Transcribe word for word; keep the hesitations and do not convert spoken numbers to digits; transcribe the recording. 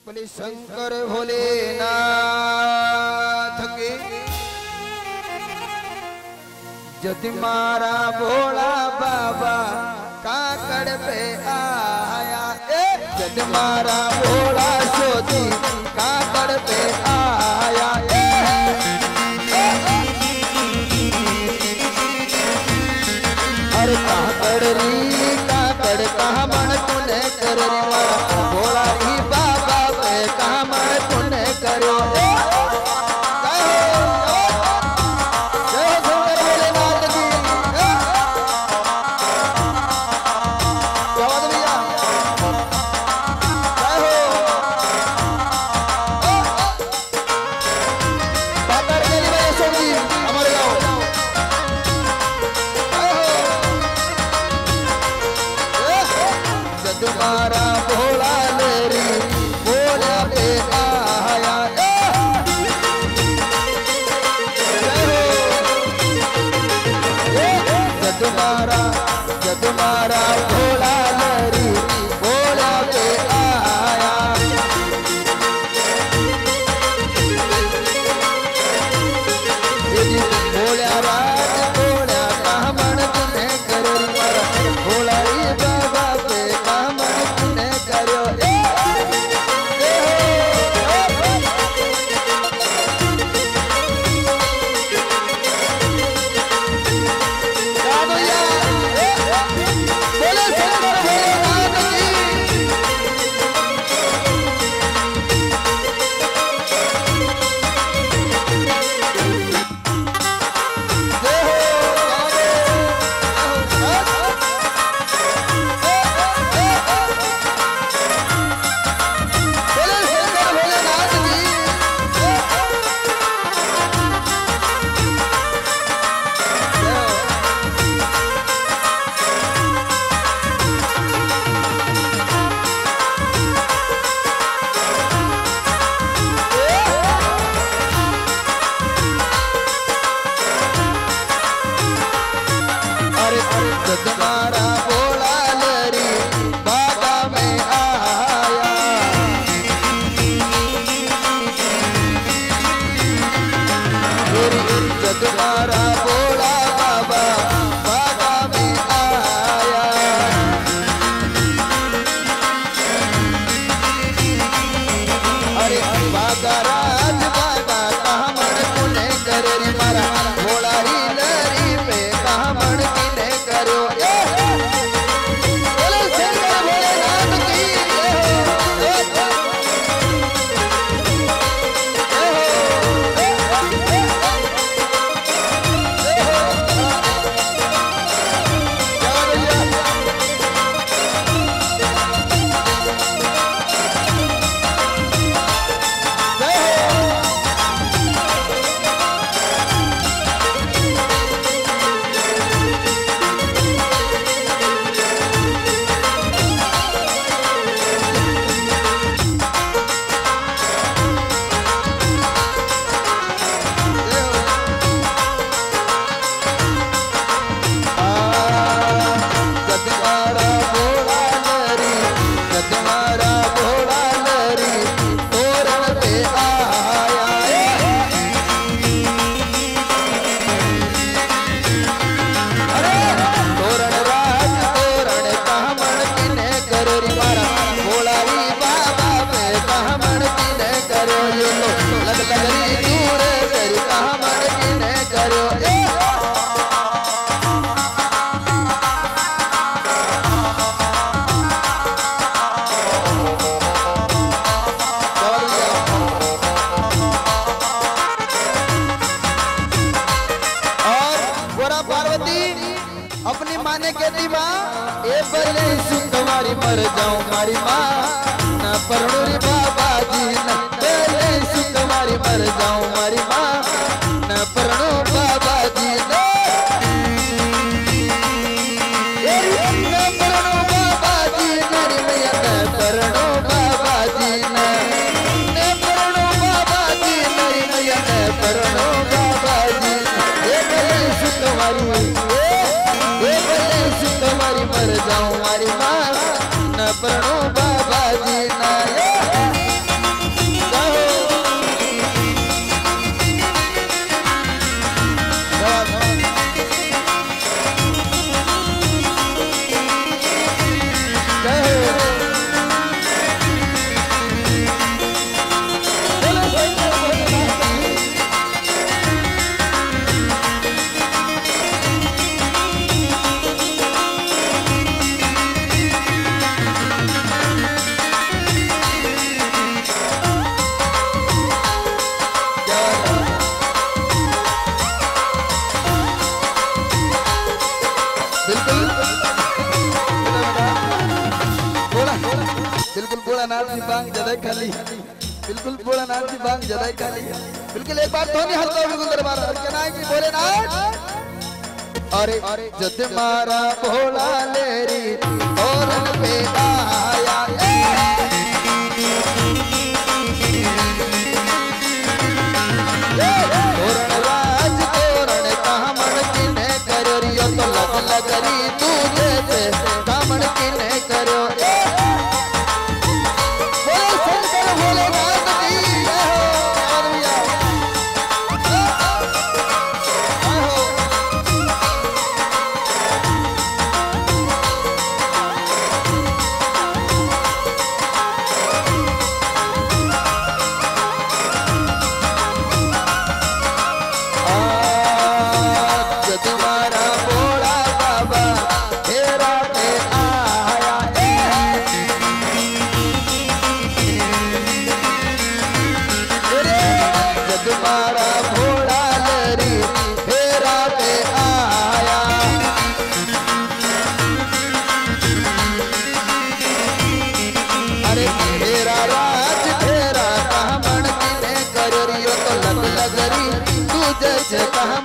बोले शंकर भोलेनाथ के जद मारा भोला बाबा काकड़ पे आया, जद मारा भोला सोती काकड़ पे आया। अरे काकड़ री काकड़ कहाँ मन तूने कर री मारा भोला री बाबा पे कहाँ मन तूने करो। तुम्हारा भोला लेरी भोला पे आया, तुम्हारा तुम्हारा भोला लेरी भोला पे आया। भोला राज भोला कहाँ मन तुने करो मारा भोला री बाबा पे कहाँ मन तुने करो। तुम्हारा भोला लेरी बाबा में आया, तुम्हारा भोला बाबा बाबा में आया। अरे बाबा राज बाबा कहाँ मन तूने करे रे मारा भोला री लेरी पे कहाँ मन तूने करो। अपनी माँ ने कहती माँ ए बले तुम्हारी मर जाऊं मारी माँ न परणुरी बाबा जी न बले तुम्हारी मर जाऊं मारी माँ न परणु बाबा जी न परणु बाबा जी मेरी मैया न परणु बाबा जी न परणु बाबा जी मेरी मैया न परणु बाबा जी ए बले तुम्हारी तुम्हारी मर जाऊं मारी माँ न परणो बाबा जी ना। बांग जदा खाली बिल्कुल भोलानाथ जी बांग जदा खाली बिल्कुल एक बार तो नहीं हरता बिल्कुल दरबार क्या ना कि भोलेनाथ अरे जद मारा भोला लेरी तोरण पे आया तोरण राज तोरण कामण किने करो रियो तो लग लगरी तू जैसे कामण किने करो कहा